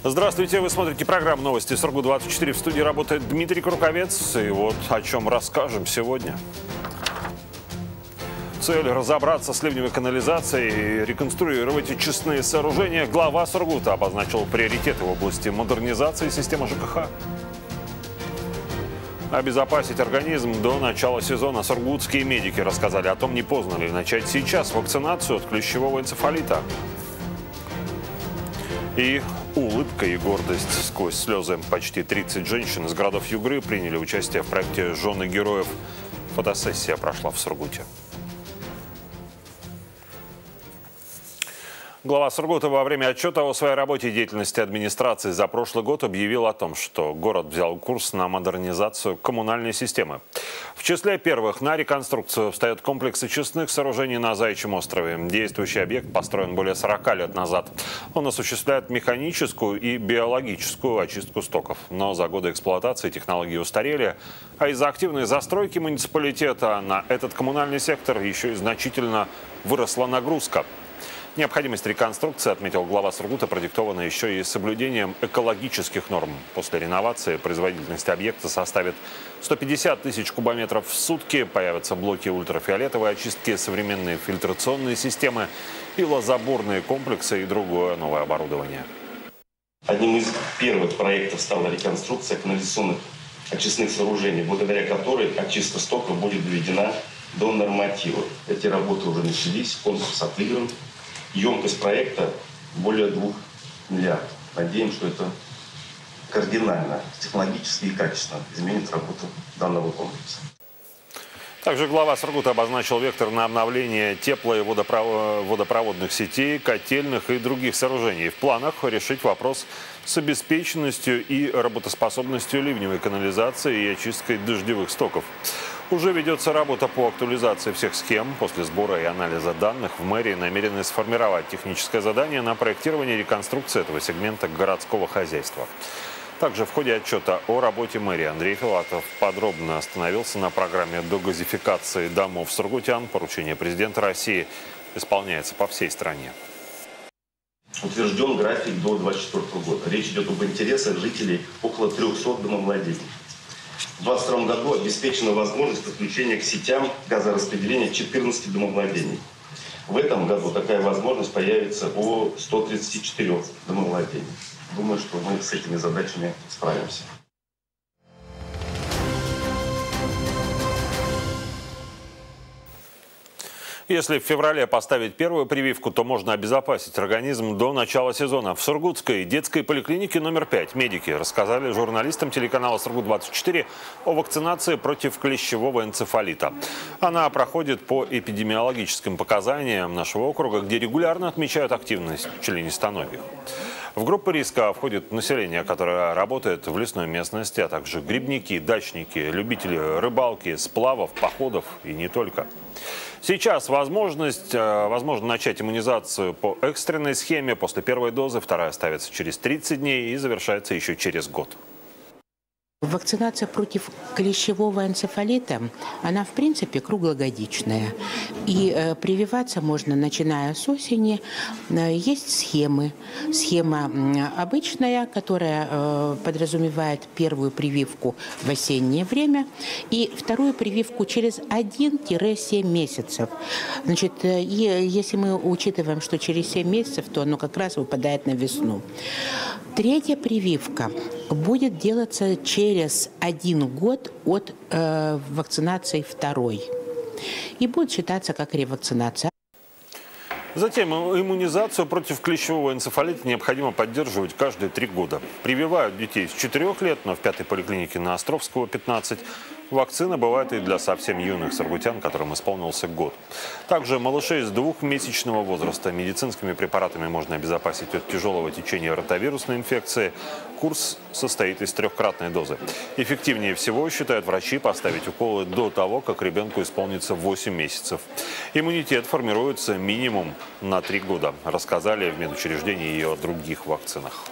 Здравствуйте, вы смотрите программу «Новости Сургут-24». В студии работает Дмитрий Круковец. И вот о чем расскажем сегодня. Цель разобраться с ливневой канализацией и реконструировать очистные сооружения. Глава Сургута обозначил приоритеты в области модернизации системы ЖКХ. Обезопасить организм до начала сезона. Сургутские медики рассказали о том, не поздно ли начать сейчас вакцинацию от клещевого энцефалита. И улыбка и гордость сквозь слезы. Почти 30 женщин из городов Югры приняли участие в проекте «Жены героев». Фотосессия прошла в Сургуте. Глава Сургута во время отчета о своей работе и деятельности администрации за прошлый год объявил о том, что город взял курс на модернизацию коммунальной системы. В числе первых на реконструкцию встает комплекс очистных сооружений на Заячьем острове. Действующий объект построен более 40 лет назад. Он осуществляет механическую и биологическую очистку стоков. Но за годы эксплуатации технологии устарели, а из-за активной застройки муниципалитета на этот коммунальный сектор еще и значительно выросла нагрузка. Необходимость реконструкции, отметил глава Сургута, продиктована еще и соблюдением экологических норм. После реновации производительность объекта составит 150 тысяч кубометров в сутки. Появятся блоки ультрафиолетовой очистки, современные фильтрационные системы, пилозаборные комплексы и другое новое оборудование. Одним из первых проектов стала реконструкция канализационных очистных сооружений, благодаря которой очистка стоков будет доведена до норматива. Эти работы уже начались, конкурс отыгран. Емкость проекта более 2 миллиардов. Надеемся, что это кардинально, технологически и качественно изменит работу данного комплекса. Также глава Сургута обозначил вектор на обновление тепло- и водопроводных сетей, котельных и других сооружений. В планах решить вопрос с обеспеченностью и работоспособностью ливневой канализации и очисткой дождевых стоков. Уже ведется работа по актуализации всех схем. После сбора и анализа данных в мэрии намерены сформировать техническое задание на проектирование и реконструкцию этого сегмента городского хозяйства. Также в ходе отчета о работе мэрии Андрей Филатов подробно остановился на программе догазификации домов сургутян. Поручение президента России исполняется по всей стране. Утвержден график до 2024 года. Речь идет об интересах жителей около 300 домовладений. В 2022 году обеспечена возможность подключения к сетям газораспределения 14 домовладений. В этом году такая возможность появится у 134 домовладений. Думаю, что мы с этими задачами справимся. Если в феврале поставить первую прививку, то можно обезопасить организм до начала сезона. В Сургутской детской поликлинике номер 5 медики рассказали журналистам телеканала «Сургут-24» о вакцинации против клещевого энцефалита. Она проходит по эпидемиологическим показаниям нашего округа, где регулярно отмечают активность членистоногих. В группу риска входит население, которое работает в лесной местности, а также грибники, дачники, любители рыбалки, сплавов, походов и не только. Сейчас возможно начать иммунизацию по экстренной схеме. После первой дозы вторая ставится через 30 дней и завершается еще через год. Вакцинация против клещевого энцефалита, она в принципе круглогодичная. И прививаться можно, начиная с осени. Есть схемы. Схема обычная, которая подразумевает первую прививку в осеннее время и вторую прививку через 1-7 месяцев. Значит, если мы учитываем, что через 7 месяцев, то оно как раз выпадает на весну. Третья прививка будет делаться через 1 год от вакцинации второй. И будет считаться как ревакцинация. Затем иммунизацию против клещевого энцефалита необходимо поддерживать каждые 3 года. Прививают детей с 4 лет, но в 5-й поликлинике на Островского 15. Вакцина бывает и для совсем юных сургутян, которым исполнился год. Также малышей с 2-месячного возраста медицинскими препаратами можно обезопасить от тяжелого течения ротавирусной инфекции. Курс состоит из 3-кратной дозы. Эффективнее всего, считают врачи, поставить уколы до того, как ребенку исполнится 8 месяцев. Иммунитет формируется минимум на 3 года, рассказали в медучреждении и о других вакцинах.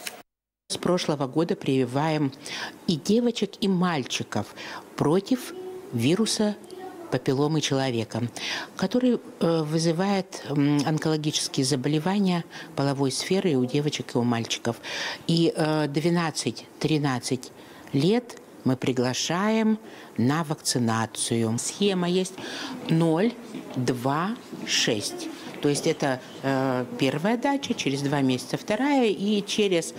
С прошлого года прививаем и девочек, и мальчиков против вируса папилломы человека, который вызывает онкологические заболевания половой сферы и у девочек, и у мальчиков. И 12-13 лет мы приглашаем на вакцинацию. Схема есть 0, 2, 6. То есть это первая дача, через 2 месяца вторая, и через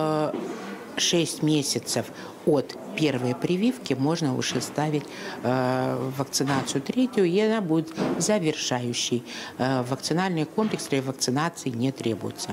6 месяцев от первой прививки можно уже ставить вакцинацию 3-ю, и она будет завершающей. Вакцинальный комплекс ревакцинации не требуется.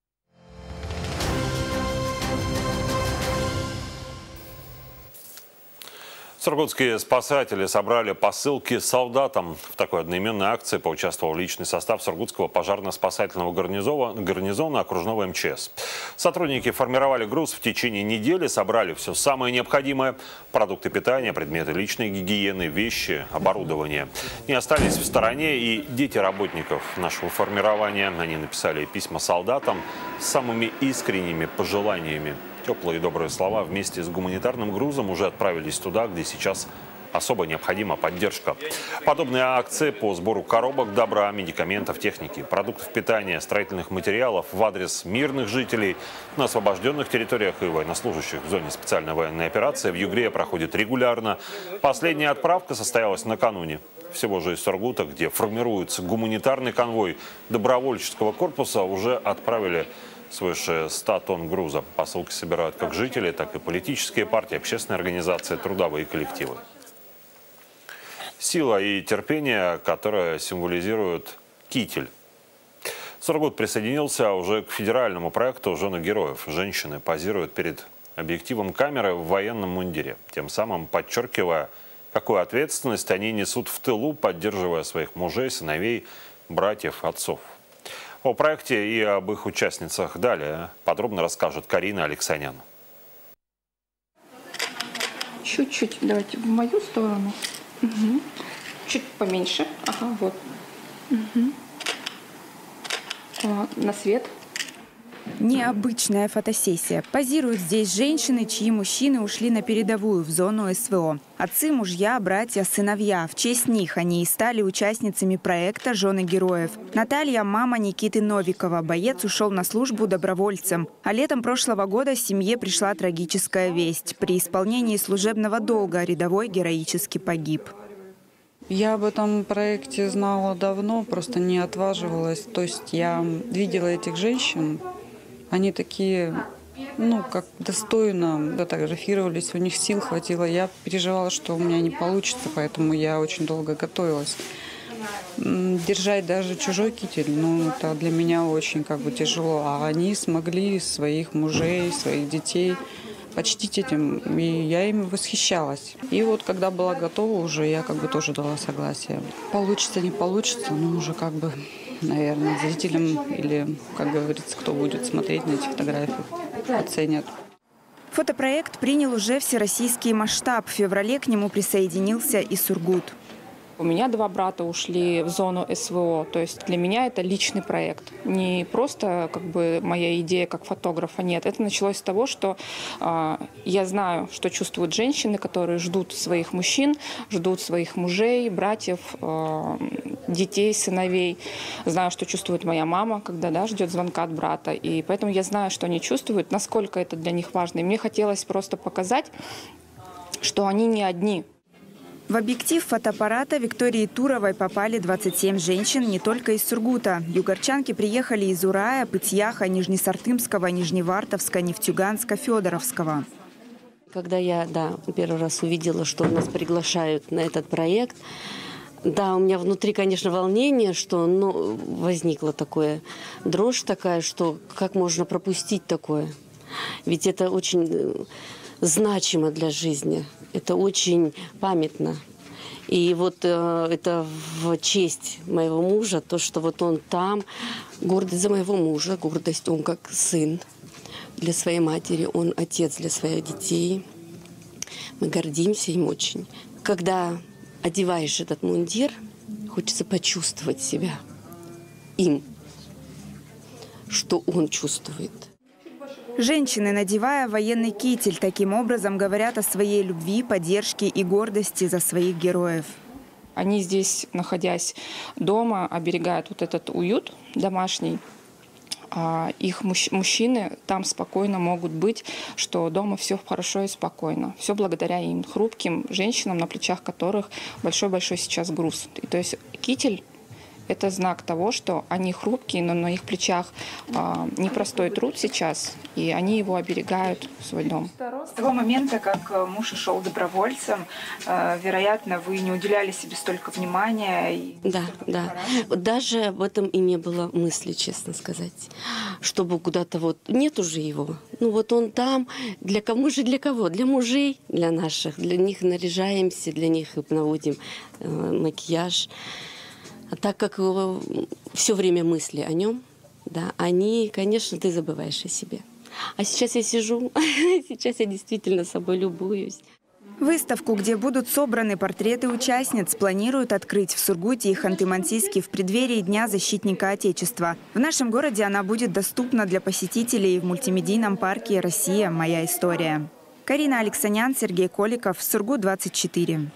Сургутские спасатели собрали посылки солдатам. В такой одноименной акции поучаствовал личный состав Сургутского пожарно-спасательного гарнизона окружного МЧС. Сотрудники формировали груз в течение недели, собрали все самое необходимое – продукты питания, предметы личной гигиены, вещи, оборудование. Не остались в стороне и дети работников нашего формирования. Они написали письма солдатам с самыми искренними пожеланиями. Теплые и добрые слова вместе с гуманитарным грузом уже отправились туда, где сейчас особо необходима поддержка. Подобные акции по сбору коробок добра, медикаментов, техники, продуктов питания, строительных материалов в адрес мирных жителей на освобожденных территориях и военнослужащих в зоне специальной военной операции в Югре проходит регулярно. Последняя отправка состоялась накануне. Всего же из Сургута, где формируется гуманитарный конвой добровольческого корпуса, уже отправили свыше 100 тонн груза. Посылки собирают как жители, так и политические партии, общественные организации, трудовые коллективы. Сила и терпение, которое символизирует китель. Сургут присоединился уже к федеральному проекту «Жены героев». Женщины позируют перед объективом камеры в военном мундире, тем самым подчеркивая, какую ответственность они несут в тылу, поддерживая своих мужей, сыновей, братьев, отцов. О проекте и об их участницах далее подробно расскажет Карина Алексанян. Чуть-чуть давайте в мою сторону. Угу. Чуть поменьше. Ага, вот. Угу. На свет. Необычная фотосессия. Позируют здесь женщины, чьи мужчины ушли на передовую в зону СВО. Отцы, мужья, братья, сыновья. В честь них они и стали участницами проекта «Жены героев». Наталья – мама Никиты Новикова. Боец ушел на службу добровольцем. А летом прошлого года семье пришла трагическая весть. При исполнении служебного долга рядовой героически погиб. Я об этом проекте знала давно, просто не отваживалась. То есть я видела этих женщин. Они такие, как достойно фотографировались, у них сил хватило. Я переживала, что у меня не получится, поэтому я очень долго готовилась. Держать даже чужой китель, это для меня очень тяжело. А они смогли своих мужей, своих детей почтить этим, и я ими восхищалась. И вот когда была готова уже, я тоже дала согласие. Получится, не получится, уже наверное, зрителям или, как говорится, кто будет смотреть на эти фотографии, оценят. Фотопроект принял уже всероссийский масштаб. В феврале к нему присоединился и Сургут. У меня 2 брата ушли в зону СВО, то есть для меня это личный проект. Не просто моя идея как фотографа, нет. Это началось с того, что я знаю, что чувствуют женщины, которые ждут своих мужчин, ждут своих мужей, братьев, детей, сыновей. Знаю, что чувствует моя мама, когда ждет звонка от брата. И поэтому я знаю, что они чувствуют, насколько это для них важно. И мне хотелось просто показать, что они не одни. В объектив фотоаппарата Виктории Туровой попали 27 женщин не только из Сургута. Югорчанки приехали из Урая, Пытьяха, Нижнесартымского, Нижневартовска, Нефтьюганска, Федоровского. Когда я первый раз увидела, что нас приглашают на этот проект, у меня внутри, конечно, волнение, что возникла такое дрожь такая, что как можно пропустить такое. Ведь это очень значимо для жизни. Это очень памятно. И это в честь моего мужа, то, что он там, гордость за моего мужа, гордость, он как сын для своей матери, он отец для своих детей. Мы гордимся им очень. Когда одеваешь этот мундир, хочется почувствовать себя им, что он чувствует. Женщины, надевая военный китель, таким образом говорят о своей любви, поддержке и гордости за своих героев. они здесь, находясь дома, оберегают вот этот уют домашний. Их мужчины там спокойно могут быть, что дома все хорошо и спокойно. Все благодаря им, хрупким женщинам, на плечах которых большой-большой сейчас груз. И, то есть китель — это знак того, что они хрупкие, но на их плечах непростой труд сейчас, и они его оберегают, свой дом. С того момента, как муж ушел добровольцем, вероятно, вы не уделяли себе столько внимания. Да. Даже об этом и не было мысли, честно сказать. Чтобы куда-то вот... Нет уже его. Ну вот он там. Для кого же? Для кого? Для мужей, для наших. Для них наряжаемся, для них наводим макияж. А так как все время мысли о нем, да, они, конечно, ты забываешь о себе. А сейчас я сижу, сейчас я действительно собой любуюсь. Выставку, где будут собраны портреты участниц, планируют открыть в Сургуте и Ханты-Мансийске в преддверии Дня защитника Отечества. В нашем городе она будет доступна для посетителей в мультимедийном парке «Россия. Моя история». Карина Алексанян, Сергей Коликов, Сургут-24.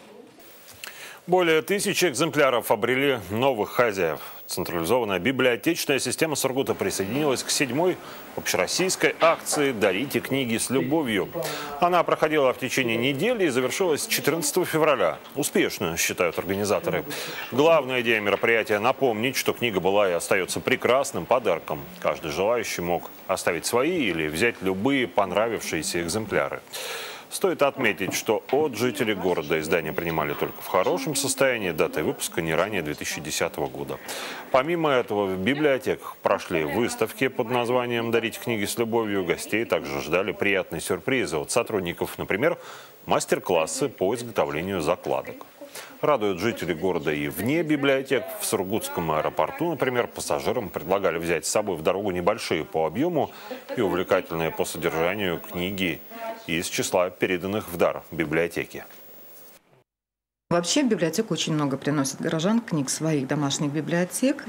Более 1000 экземпляров обрели новых хозяев. Централизованная библиотечная система Сургута присоединилась к 7-й общероссийской акции «Дарите книги с любовью». Она проходила в течение недели и завершилась 14 февраля. Успешно, считают организаторы. Главная идея мероприятия – напомнить, что книга была и остается прекрасным подарком. Каждый желающий мог оставить свои или взять любые понравившиеся экземпляры. Стоит отметить, что от жителей города издания принимали только в хорошем состоянии, датой выпуска не ранее 2010 года. Помимо этого, в библиотеках прошли выставки под названием «Дарите книги с любовью». Гостей также ждали приятные сюрпризы от сотрудников, например, мастер-классы по изготовлению закладок. Радуют жителей города и вне библиотек. В Сургутском аэропорту, например, пассажирам предлагали взять с собой в дорогу небольшие по объему и увлекательные по содержанию книги из числа переданных в дар библиотеки. Вообще в библиотеку очень много приносят горожан книг своих домашних библиотек,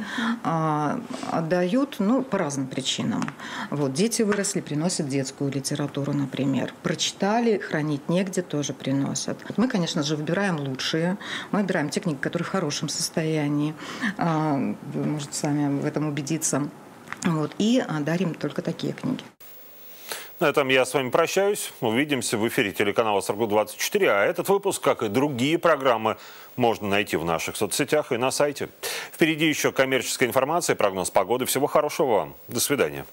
отдают, по разным причинам. Вот, дети выросли, приносят детскую литературу, например. Прочитали, хранить негде, тоже приносят. Мы, конечно же, выбираем лучшие. Мы выбираем те книги, которые в хорошем состоянии. Вы можете сами в этом убедиться. Вот, и дарим только такие книги. На этом я с вами прощаюсь. Увидимся в эфире телеканала Сургут-24. А этот выпуск, как и другие программы, можно найти в наших соцсетях и на сайте. Впереди еще коммерческая информация, прогноз погоды. Всего хорошего вам. До свидания.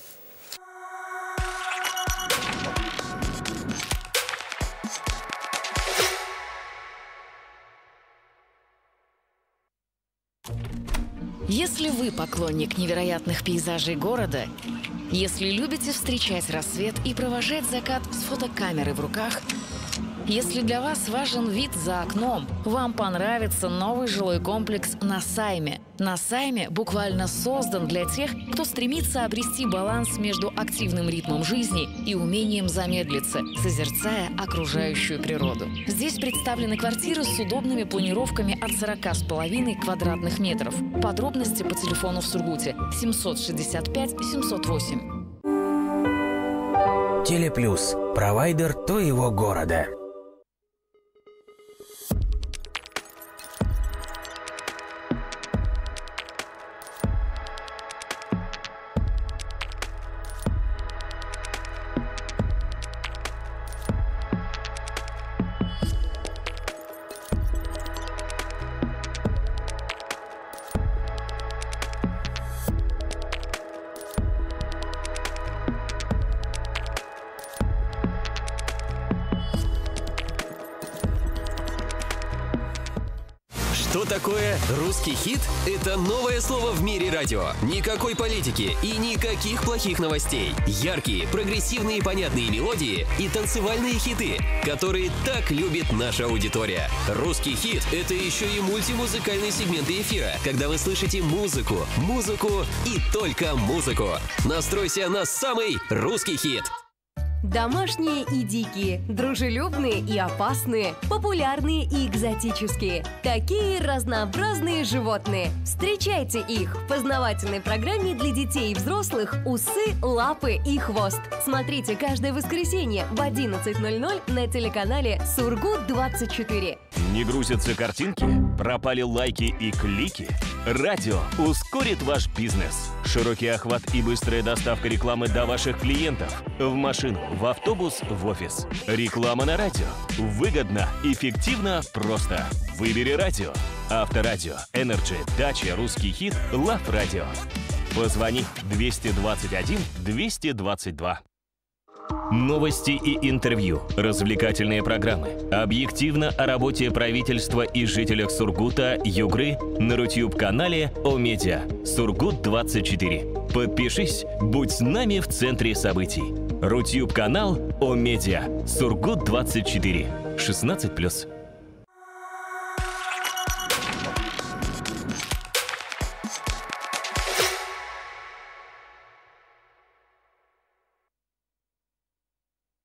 Если вы поклонник невероятных пейзажей города, если любите встречать рассвет и провожать закат с фотокамерой в руках, если для вас важен вид за окном, вам понравится новый жилой комплекс на Сайме. На Сайме буквально создан для тех, кто стремится обрести баланс между активным ритмом жизни и умением замедлиться, созерцая окружающую природу. Здесь представлены квартиры с удобными планировками от 40,5 квадратных метров. Подробности по телефону в Сургуте 765 708. Телеплюс. Провайдер твоего города. Что такое русский хит? Это новое слово в мире радио. Никакой политики и никаких плохих новостей. Яркие, прогрессивные и понятные мелодии и танцевальные хиты, которые так любит наша аудитория. Русский хит — это еще и мультимузыкальные сегменты эфира, когда вы слышите музыку, музыку и только музыку. Настройся на самый русский хит. Домашние и дикие, дружелюбные и опасные, популярные и экзотические. Такие разнообразные животные. Встречайте их в познавательной программе для детей и взрослых «Усы, лапы и хвост». Смотрите каждое воскресенье в 11:00 на телеканале Сургут-24. Не грузятся картинки? Пропали лайки и клики? Радио ускорит ваш бизнес. Широкий охват и быстрая доставка рекламы до ваших клиентов. В машину, в автобус, в офис. Реклама на радио. Выгодно, эффективно, просто. Выбери радио. Авторадио, Energy, Дача, Русский хит, Love Radio. Позвони 221 222. Новости и интервью, развлекательные программы, объективно о работе правительства и жителях Сургута, Югры на YouTube-канале О-Медиа Сургут-24. Подпишись, будь с нами в центре событий. Рутюб-канал О-Медиа Сургут-24. 16+.